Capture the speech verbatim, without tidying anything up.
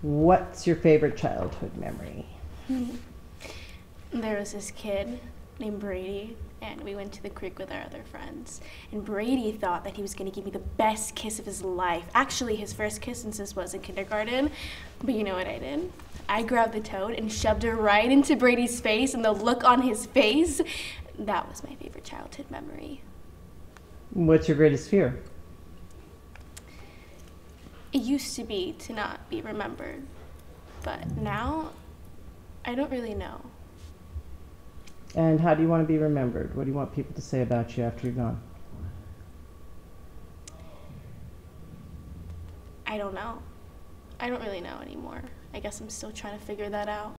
What's your favorite childhood memory? There was this kid named Brady, and we went to the creek with our other friends. And Brady thought that he was going to give me the best kiss of his life. Actually, his first kiss since this was in kindergarten. But you know what I did? I grabbed the toad and shoved her right into Brady's face, and the look on his face, that was my favorite childhood memory. What's your greatest fear? It used to be to not be remembered, but now I don't really know. And how do you want to be remembered? What do you want people to say about you after you're gone? I don't know. I don't really know anymore. I guess I'm still trying to figure that out.